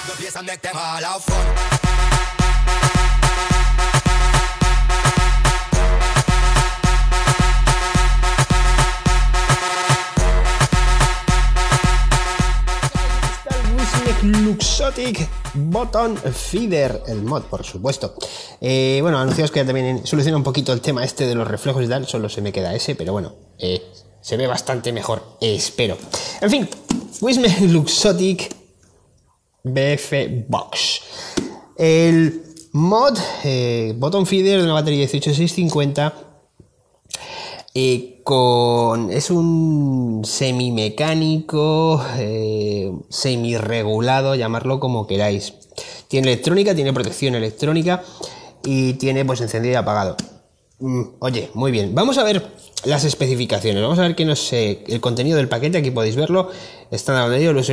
the place and make them all have fun. Luxottic Button Feeder, el mod, por supuesto. Bueno, anunciaos que ya también soluciona un poquito el tema este de los reflejos y tal, solo se me queda ese, pero bueno, se ve bastante mejor, espero. En fin, Wismec Luxottic BF Box. El mod Button Feeder de una batería 18650 es un semimecánico, semi-regulado, llamarlo como queráis. Tiene electrónica, tiene protección electrónica y tiene pues encendido y apagado. Oye, muy bien. Vamos a ver las especificaciones. Vamos a ver qué no sé, el contenido del paquete. Aquí podéis verlo. Estándar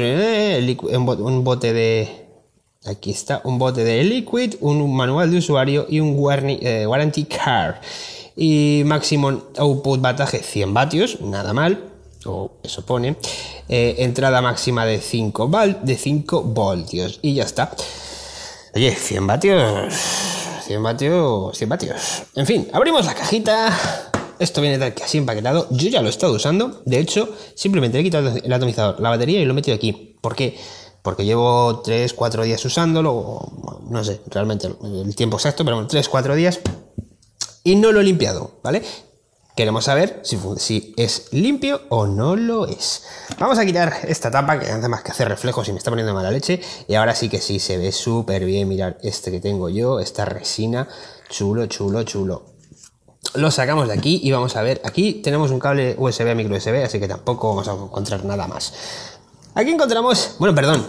un bote de... Aquí está, un bote de liquid, un manual de usuario y un warranty card. Y máximo output voltaje 100 vatios, nada mal, o eso pone. Entrada máxima de 5 voltios y ya está. Oye, 100 vatios, 100 vatios, 100 vatios. En fin, abrimos la cajita. Esto viene así empaquetado. Yo ya lo he estado usando. De hecho, simplemente le he quitado el atomizador, la batería y lo he metido aquí. ¿Por qué? Porque llevo 3-4 días usándolo. No sé realmente el tiempo exacto, pero bueno, 3-4 días. Y no lo he limpiado, ¿vale? Queremos saber si es limpio o no lo es. Vamos a quitar esta tapa que nada más que hace reflejos y me está poniendo mala leche. Y ahora sí que sí, se ve súper bien. Mirad este que tengo yo, esta resina. Chulo, chulo, chulo. Lo sacamos de aquí y vamos a ver. Aquí tenemos un cable USB a micro USB, así que tampoco vamos a encontrar nada más. Aquí encontramos... Bueno, perdón,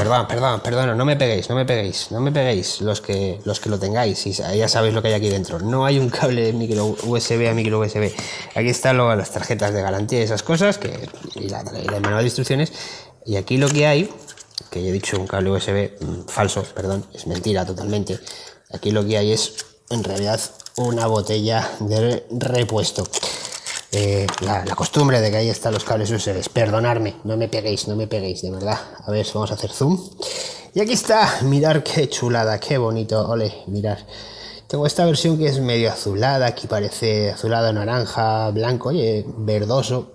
no me peguéis los que lo tengáis, y ya sabéis lo que hay aquí dentro. No hay un cable micro USB a micro USB. Aquí están las tarjetas de garantía y esas cosas, y el manual de instrucciones. Y aquí lo que hay, que yo he dicho un cable USB falso, perdón, es mentira totalmente. Aquí lo que hay es, en realidad, una botella de repuesto. La costumbre de que ahí están los cables USB. Perdonadme, no me peguéis, de verdad. A ver, vamos a hacer zoom. Y aquí está, mirad qué chulada, qué bonito. Ole, mirad. Tengo esta versión que es medio azulada, aquí parece azulado, naranja, blanco, oye, verdoso.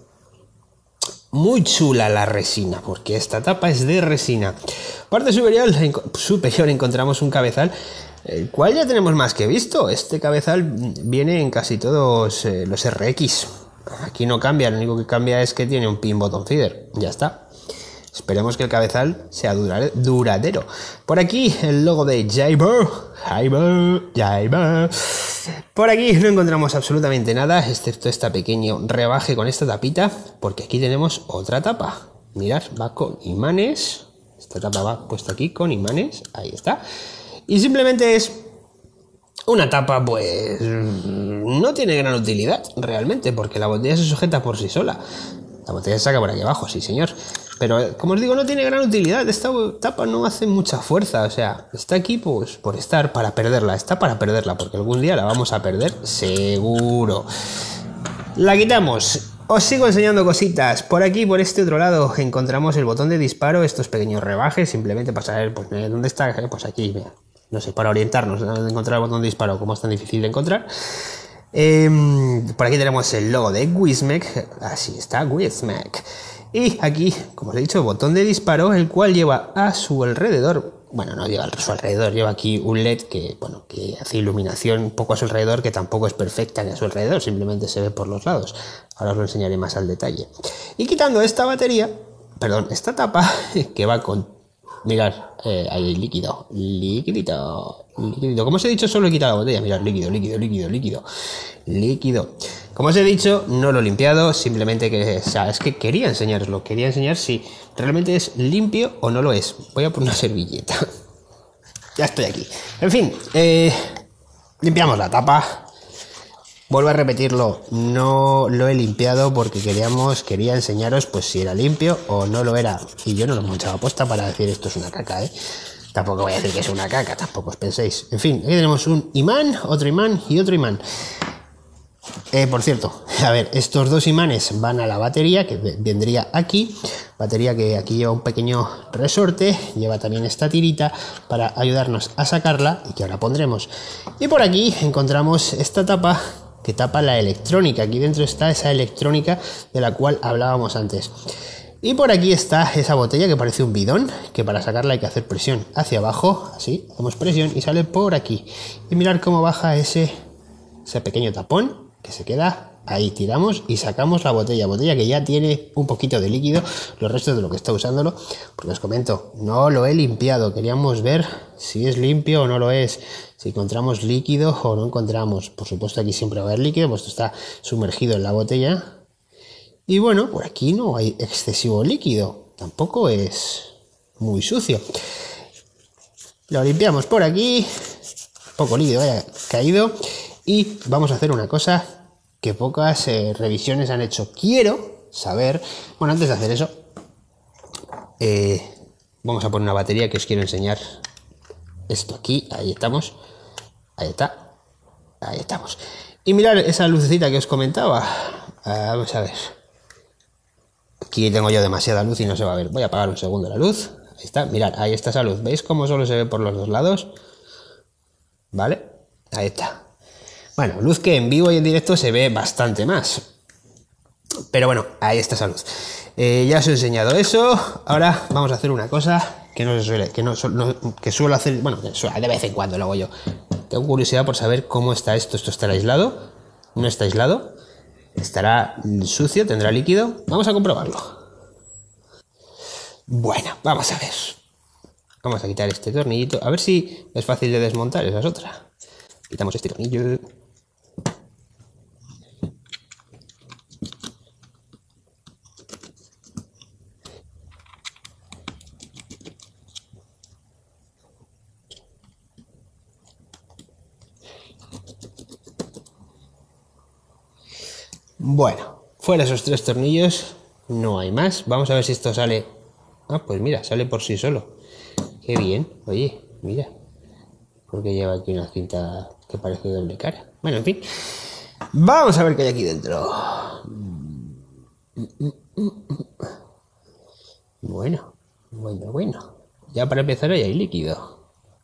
Muy chula la resina, porque esta tapa es de resina. Parte superior encontramos un cabezal, el cual ya tenemos más que visto. Este cabezal viene en casi todos los RX. Aquí no cambia, lo único que cambia es que tiene un pin button feeder. Ya está. Esperemos que el cabezal sea duradero. Por aquí el logo de Jayber. Por aquí no encontramos absolutamente nada, excepto este pequeño rebaje con esta tapita, porque aquí tenemos otra tapa. Mirad, va con imanes. Esta tapa va puesta aquí con imanes. Ahí está. Y simplemente es una tapa, pues no tiene gran utilidad realmente, porque la botella se sujeta por sí sola. La botella se saca por aquí abajo, sí señor. Pero como os digo, no tiene gran utilidad. Esta tapa no hace mucha fuerza. O sea, está aquí pues por estar, para perderla. Está para perderla, porque algún día la vamos a perder seguro. La quitamos. Os sigo enseñando cositas. Por aquí, por este otro lado, encontramos el botón de disparo. Estos pequeños rebajes, simplemente para saber pues, dónde está. Pues aquí, mira. No sé, para orientarnos, dónde encontrar el botón de disparo, como es tan difícil de encontrar. Por aquí tenemos el logo de Wismec. Así está, Wismec. Y aquí, como os he dicho, botón de disparo, el cual lleva a su alrededor, bueno, no lleva a su alrededor, lleva aquí un LED que, bueno, que hace iluminación un poco a su alrededor, que tampoco es perfecta ni a su alrededor, simplemente se ve por los lados. Ahora os lo enseñaré más al detalle. Y quitando esta batería, perdón, esta tapa, que va con... Mirad, hay líquido. Como os he dicho, solo he quitado la botella. Mirad, líquido. Como os he dicho, no lo he limpiado, simplemente que, o sea, es que quería enseñaroslo. Quería enseñar si realmente es limpio o no lo es. Voy a poner una servilleta. Ya estoy aquí. En fin, limpiamos la tapa. Vuelvo a repetirlo, no lo he limpiado porque quería enseñaros pues si era limpio o no lo era. Y yo no lo he echado a posta para decir esto es una caca, ¿eh? Tampoco voy a decir que es una caca, tampoco os penséis. En fin, aquí tenemos un imán, otro imán y otro imán. Por cierto, a ver, estos dos imanes van a la batería que vendría aquí. Batería que aquí lleva un pequeño resorte, lleva también esta tirita para ayudarnos a sacarla y que ahora pondremos. Y por aquí encontramos esta tapa que tapa la electrónica. Aquí dentro está esa electrónica de la cual hablábamos antes. Y por aquí está esa botella que parece un bidón, que para sacarla hay que hacer presión hacia abajo, así, hacemos presión y sale por aquí. Y mirar cómo baja ese pequeño tapón que se queda ahí, tiramos y sacamos la botella que ya tiene un poquito de líquido, los restos de lo que está usándolo, porque os comento, no lo he limpiado, queríamos ver si es limpio o no lo es, si encontramos líquido o no encontramos. Por supuesto aquí siempre va a haber líquido, pues esto está sumergido en la botella. Y bueno, por aquí no hay excesivo líquido, tampoco es muy sucio. Lo limpiamos por aquí, poco líquido haya caído. Y vamos a hacer una cosa que pocas revisiones han hecho. Quiero saber, bueno, antes de hacer eso, vamos a poner una batería que os quiero enseñar. Esto aquí, ahí estamos, ahí está, ahí estamos. Y mirad esa lucecita que os comentaba. Vamos a ver. Aquí tengo yo demasiada luz y no se va a ver. Voy a apagar un segundo la luz. Ahí está, mirad, ahí está esa luz. ¿Veis cómo solo se ve por los dos lados? ¿Vale? Ahí está. Bueno, luz que en vivo y en directo se ve bastante más. Pero bueno, ahí está esa luz. Ya os he enseñado eso. Ahora vamos a hacer una cosa que no se suele, que suelo hacer, bueno, de vez en cuando lo hago yo. Tengo curiosidad por saber cómo está esto. ¿Esto estará aislado? ¿No está aislado? ¿Estará sucio? ¿Tendrá líquido? Vamos a comprobarlo. Bueno, vamos a ver. Vamos a quitar este tornillito. A ver si es fácil de desmontar. Esa es otra. Quitamos este tornillo. Bueno, fuera esos tres tornillos, no hay más. Vamos a ver si esto sale. Ah, pues mira, sale por sí solo. Qué bien. Oye, mira. Porque lleva aquí una cinta que parece doble cara. Bueno, en fin. Vamos a ver qué hay aquí dentro. Bueno. Ya para empezar ahí hay líquido.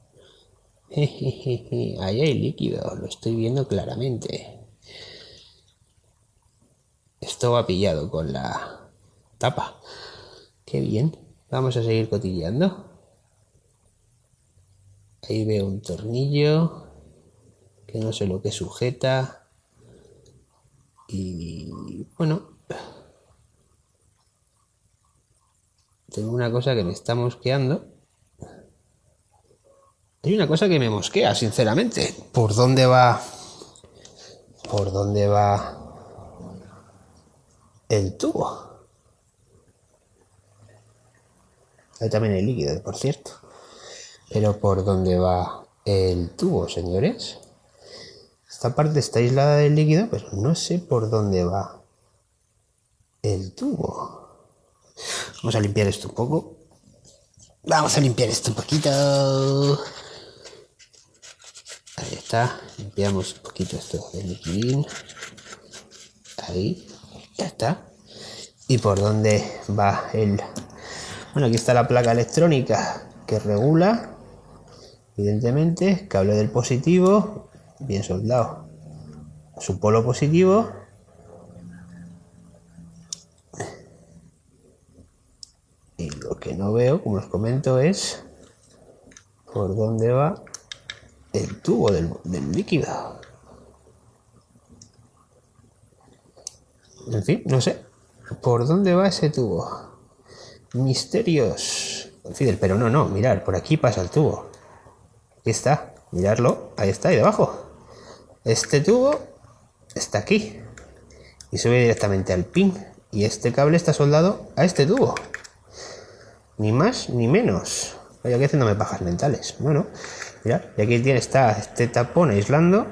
Ahí hay líquido, lo estoy viendo claramente. Esto va pillado con la tapa. Qué bien. Vamos a seguir cotilleando. Ahí veo un tornillo que no sé lo que sujeta. Y bueno, tengo una cosa que me está mosqueando. Hay una cosa que me mosquea, sinceramente. ¿Por dónde va? ¿Por dónde va el tubo? Ahí también hay líquido, por cierto. Pero ¿por dónde va el tubo, señores? Esta parte está aislada del líquido, pero no sé por dónde va el tubo. Vamos a limpiar esto un poco. Vamos a limpiar esto un poquito. Ahí está. Limpiamos un poquito esto del liquidín. Ahí. Ya está. ¿Y por dónde va el...? Bueno, aquí está la placa electrónica que regula. Evidentemente, cable del positivo, bien soldado a su polo positivo. Y lo que no veo, como os comento, es por dónde va el tubo del líquido. En fin, no sé por dónde va ese tubo. Misterios. Fidel, pero no, mirad, por aquí pasa el tubo. Aquí está, miradlo, ahí está, ahí debajo. Este tubo está aquí y sube directamente al pin. Y este cable está soldado a este tubo. Ni más ni menos. Vaya, aquí haciéndome pajas mentales. Bueno, mirad, y aquí está este tapón aislando.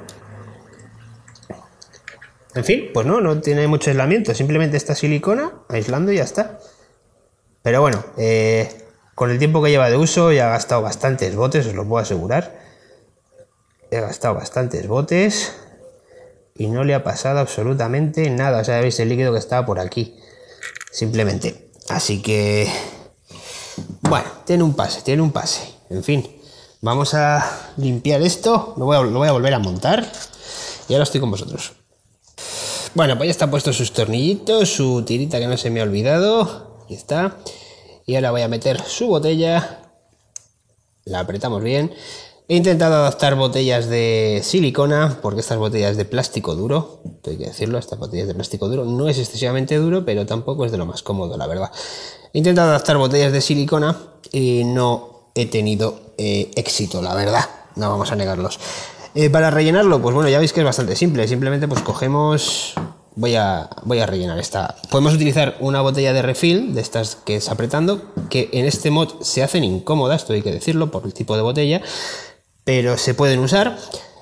En fin, pues no tiene mucho aislamiento. Simplemente esta silicona aislando y ya está. Pero bueno, con el tiempo que lleva de uso ya ha gastado bastantes botes, os lo puedo asegurar. He gastado bastantes botes. y no le ha pasado absolutamente nada. O sea, veis el líquido que estaba por aquí, simplemente. Así que, bueno, tiene un pase. En fin, vamos a limpiar esto. Lo voy a volver a montar y ahora estoy con vosotros. Bueno, pues ya está puesto sus tornillitos, su tirita que no se me ha olvidado. Aquí está. Y ahora voy a meter su botella. La apretamos bien. He intentado adaptar botellas de silicona, porque estas botellas de plástico duro, hay que decirlo, estas botellas de plástico duro no es excesivamente duro, pero tampoco es de lo más cómodo, la verdad. He intentado adaptar botellas de silicona y no he tenido éxito, la verdad, no vamos a negarlos. Para rellenarlo, pues bueno, ya veis que es bastante simple, simplemente pues cogemos... Voy a rellenar esta. Podemos utilizar una botella de refill, de estas que es apretando, que en este mod se hacen incómodas, esto hay que decirlo, por el tipo de botella, pero se pueden usar.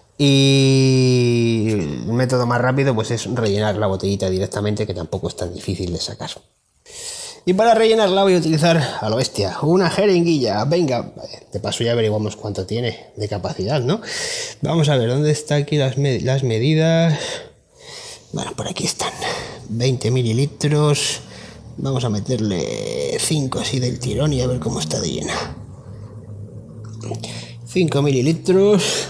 Y el método más rápido pues es rellenar la botellita directamente, que tampoco es tan difícil de sacar. Y para rellenarla voy a utilizar a lo bestia una jeringuilla. Venga, de paso ya averiguamos cuánto tiene de capacidad, ¿no? Vamos a ver dónde están aquí las medidas. Bueno, por aquí están, 20 mililitros, vamos a meterle 5 así del tirón y a ver cómo está de llena. 5 mililitros,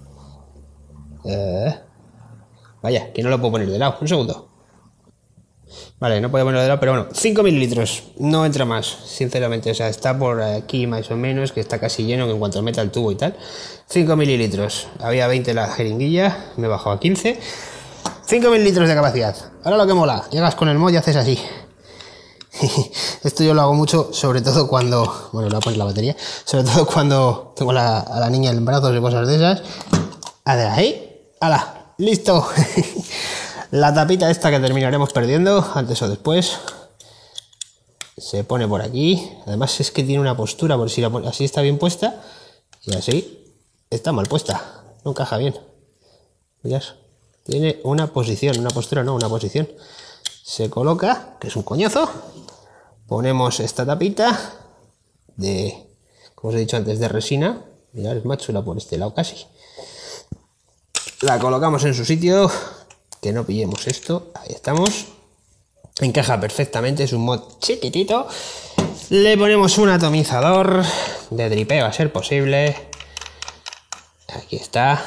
vaya, que no lo puedo poner de lado, un segundo. Vale, no puedo ponerlo de lado, pero bueno, 5 mililitros, no entra más, sinceramente, o sea, está por aquí más o menos, que está casi lleno, que en cuanto meta el tubo y tal. 5 mililitros, había 20 la jeringuilla, me he bajado a 15. 5 mililitros de capacidad. Ahora lo que mola, llegas con el mod y haces así. Esto yo lo hago mucho, sobre todo cuando... Bueno, le voy a poner la batería. Sobre todo cuando tengo a la niña en brazos y cosas de esas. Ahí. ¡Hala! ¡Listo! La tapita esta que terminaremos perdiendo, antes o después. Se pone por aquí. Además es que tiene una postura, por si la pone así está bien puesta. Y así está mal puesta. No encaja bien. Mirad. Tiene una posición, una postura no, una posición. Se coloca, que es un coñazo. Ponemos esta tapita de, como os he dicho antes, de resina. Mirad, es más chula por este lado casi. La colocamos en su sitio, que no pillemos esto. Ahí estamos. Encaja perfectamente, es un mod chiquitito. Le ponemos un atomizador de dripeo a ser posible. Aquí está.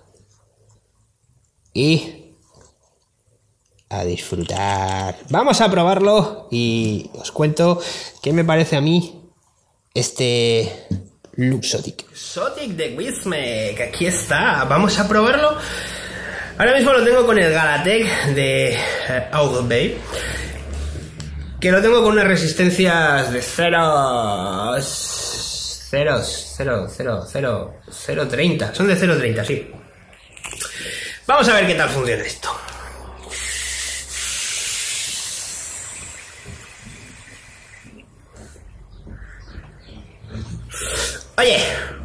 Y a disfrutar. Vamos a probarlo y os cuento qué me parece a mí este Luxotic. Luxotic de Wismec, aquí está. Vamos a probarlo. Ahora mismo lo tengo con el Galatec de Audiobay, que lo tengo con unas resistencias de 0.30. Son de 0.30, sí. Vamos a ver qué tal funciona esto. Oye.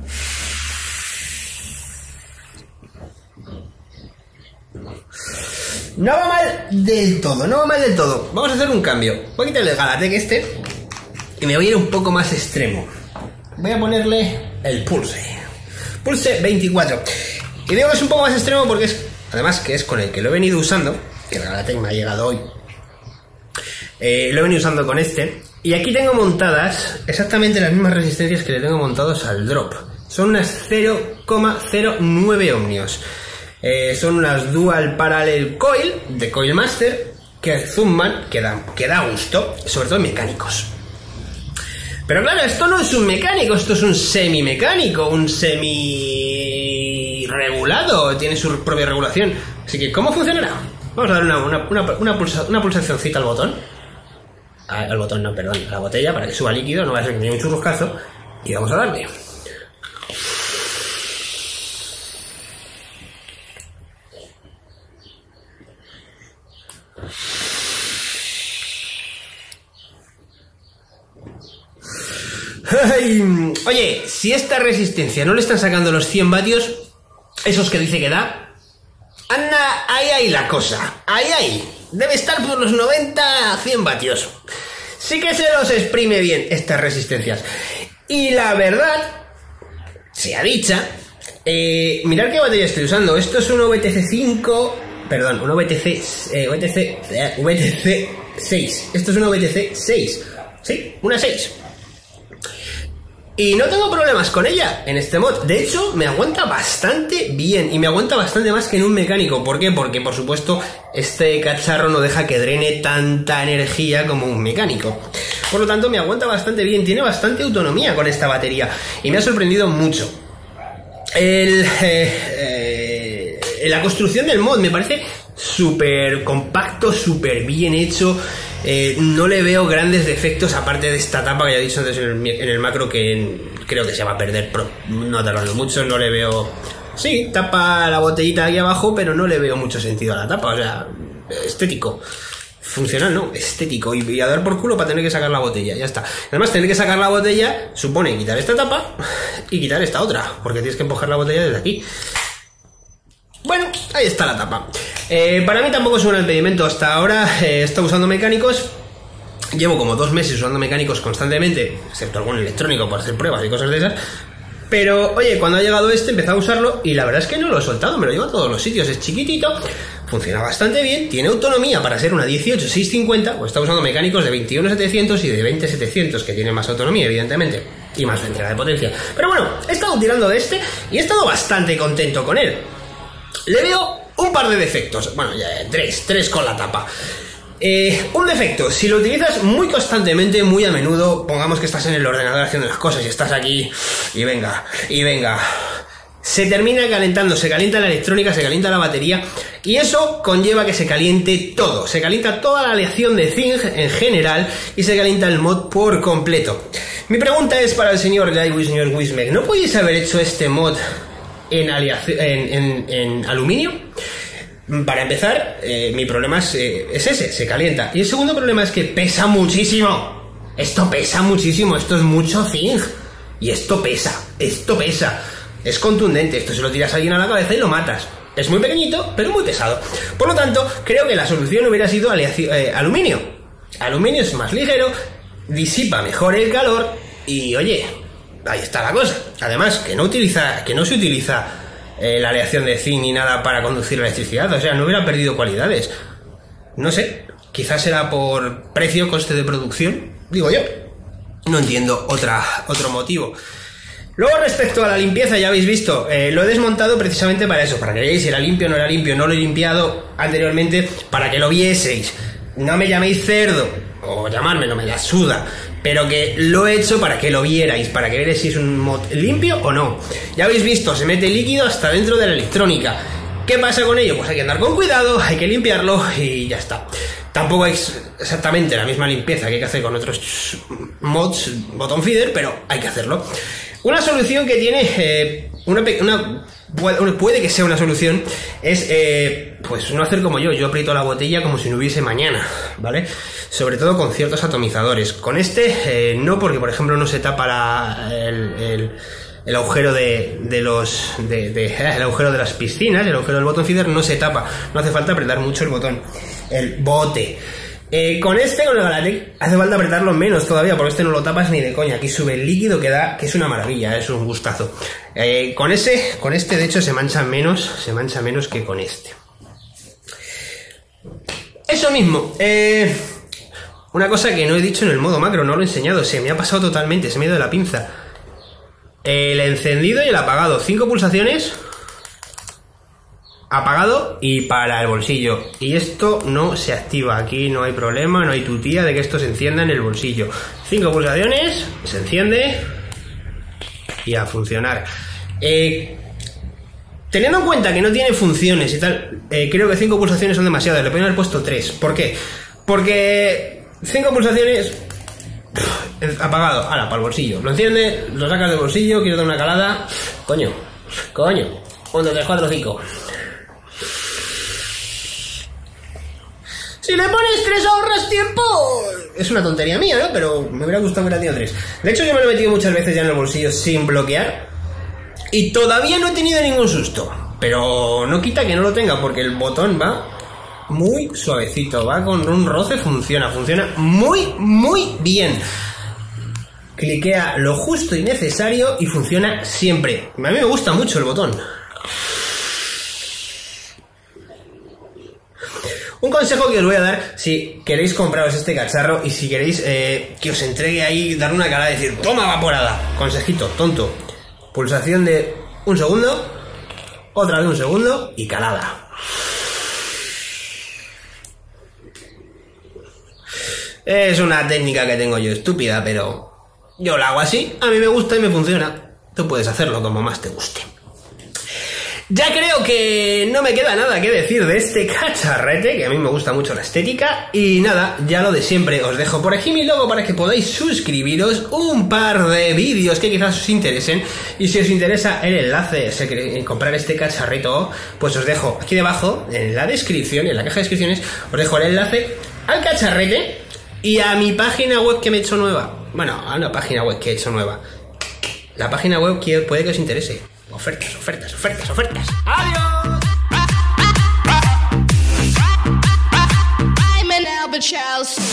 No va mal del todo, no va mal del todo. Vamos a hacer un cambio. Voy a quitarle el Galatec este y me voy a ir un poco más extremo. Voy a ponerle el Pulse 24. Y digo que es un poco más extremo porque es, además que es con el que lo he venido usando, que el Galatec me ha llegado hoy. Lo he venido usando con este. Y aquí tengo montadas exactamente las mismas resistencias que le tengo montados al Drop. Son unas 0,09 ohmios. Son unas Dual Parallel Coil de Coil Master que zumban, que da gusto, sobre todo en mecánicos. Pero claro, esto no es un mecánico, esto es un semimecánico, un semi regulado, tiene su propia regulación. Así que, ¿cómo funcionará? Vamos a dar una pulsacioncita al botón. Al botón, no, perdón, a la botella para que suba líquido, no va a ser ni un churruscazo. Y vamos a darle. Oye, si esta resistencia no le están sacando los 100 vatios, esos que dice que da, anda, ahí la cosa, ahí, debe estar por los 90 a 100 vatios. Sí que se los exprime bien estas resistencias. Y la verdad, sea dicha, mirad qué batería estoy usando. Esto es un VTC5 Perdón, una VTC 6. Esto es una VTC 6. Sí, una 6. Y no tengo problemas con ella en este mod. De hecho, me aguanta bastante bien. Y me aguanta bastante más que en un mecánico. ¿Por qué? Porque, por supuesto, este cacharro no deja que drene tanta energía como un mecánico. Por lo tanto, me aguanta bastante bien. Tiene bastante autonomía con esta batería. Y me ha sorprendido mucho. La construcción del mod me parece súper compacto, súper bien hecho. No le veo grandes defectos, aparte de esta tapa que ya he dicho antes en el macro, que creo que se va a perder no tardando mucho. No le veo... Sí, tapa la botellita aquí abajo, pero no le veo mucho sentido a la tapa. O sea, estético. Funcional, no, estético. Y a dar por culo para tener que sacar la botella, ya está. Además, tener que sacar la botella supone quitar esta tapa y quitar esta otra, porque tienes que empujar la botella desde aquí. Bueno, ahí está la tapa. Para mí tampoco es un impedimento hasta ahora. He estado usando mecánicos. Llevo como 2 meses usando mecánicos constantemente, excepto algún electrónico para hacer pruebas y cosas de esas. Pero, oye, cuando ha llegado este, empecé a usarlo y la verdad es que no lo he soltado. Me lo llevo a todos los sitios. Es chiquitito, funciona bastante bien, tiene autonomía para ser una 18650. Pues está usando mecánicos de 21700 y de 20700, que tienen más autonomía, evidentemente, y más entrega de potencia. Pero bueno, he estado tirando de este y he estado bastante contento con él. Le veo un par de defectos. Bueno, ya 3 con la tapa. Un defecto: si lo utilizas muy constantemente, muy a menudo, pongamos que estás en el ordenador haciendo las cosas y estás aquí y venga, se termina calentando, se calienta la electrónica, se calienta la batería, y eso conlleva que se caliente todo. Se calienta toda la aleación de zinc en general y se calienta el mod por completo. Mi pregunta es para el señor Guy, señor Wismec: ¿no podéis haber hecho este mod en aluminio? Para empezar, mi problema es ese, se calienta. Y el segundo problema es que pesa muchísimo. Esto pesa muchísimo, esto es mucho zinc. Y esto pesa. Es contundente, esto se lo tiras a alguien a la cabeza y lo matas. Es muy pequeñito, pero muy pesado. Por lo tanto, creo que la solución hubiera sido aluminio. Aluminio es más ligero, disipa mejor el calor y, oye, ahí está la cosa. Además, que no se utiliza la aleación de zinc ni nada para conducir la electricidad. O sea, no hubiera perdido cualidades. No sé, quizás será por precio, coste de producción, digo yo. No entiendo otro motivo. Luego, respecto a la limpieza, ya habéis visto, lo he desmontado precisamente para eso, para que veáis si era limpio o no era limpio. No lo he limpiado anteriormente para que lo vieseis. No me llaméis cerdo, o llamarme, no me la suda, pero que lo he hecho para que lo vierais, para que veáis si es un mod limpio o no. Ya habéis visto, se mete líquido hasta dentro de la electrónica. ¿Qué pasa con ello? Pues hay que andar con cuidado, hay que limpiarlo y ya está. Tampoco es exactamente la misma limpieza que hay que hacer con otros mods bottom feeder, pero hay que hacerlo. Una solución que tiene puede que sea una solución es pues no hacer como yo aprieto la botella como si no hubiese mañana, ¿vale? Sobre todo con ciertos atomizadores. Con este no, porque por ejemplo no se tapa el agujero el agujero de las piscinas, el agujero del bottom feeder no se tapa, no hace falta apretar mucho el bote. Con el Galatec hace falta apretarlo menos todavía, porque este no lo tapas ni de coña. Aquí sube el líquido que es una maravilla, es un gustazo. Con este de hecho se mancha menos que con este. Eso mismo. Una cosa que no he dicho en el modo macro, no lo he enseñado, se me ha pasado totalmente, se me ha ido de la pinza. El encendido y el apagado, 5 pulsaciones. Apagado y para el bolsillo. Y esto no se activa. Aquí no hay problema, no hay tutía de que esto se encienda en el bolsillo. 5 pulsaciones, se enciende y a funcionar. Teniendo en cuenta que no tiene funciones y tal, creo que 5 pulsaciones son demasiadas. Le podrían haber puesto 3. ¿Por qué? Porque 5 pulsaciones apagado, ahora para el bolsillo. Lo enciende, lo sacas del bolsillo, quieres dar una calada. Coño. 1, 2, 3, 4, 5. Si le pones 3 ahorras tiempo. Es una tontería mía, ¿no? Pero me hubiera gustado que hubiera tenido 3. De hecho, yo me lo he metido muchas veces ya en el bolsillo sin bloquear y todavía no he tenido ningún susto. Pero no quita que no lo tenga, porque el botón va muy suavecito, va con un roce, funciona muy, muy bien. Cliquea lo justo y necesario y funciona siempre. A mí me gusta mucho el botón. Un consejo que os voy a dar si queréis compraros este cacharro y si queréis que os entregue ahí, dar una cara y decir, toma vaporada. Consejito, tonto. Pulsación de 1 segundo, otra de 1 segundo y calada. Es una técnica que tengo yo estúpida, pero yo la hago así, a mí me gusta y me funciona. Tú puedes hacerlo como más te guste. Ya creo que no me queda nada que decir de este cacharrete, que a mí me gusta mucho la estética. Y nada, ya lo de siempre, os dejo por aquí mi logo para que podáis suscribiros, un par de vídeos que quizás os interesen. Y si os interesa el enlace en comprar este cacharrito, pues os dejo aquí debajo, en la descripción, en la caja de descripciones, os dejo el enlace al cacharrete y a mi página web que me he hecho nueva. Bueno, a una página web que he hecho nueva. La página web que puede que os interese. Ofertas, ofertas, ofertas, ofertas. ¡Adiós! I'm an Albert Charles.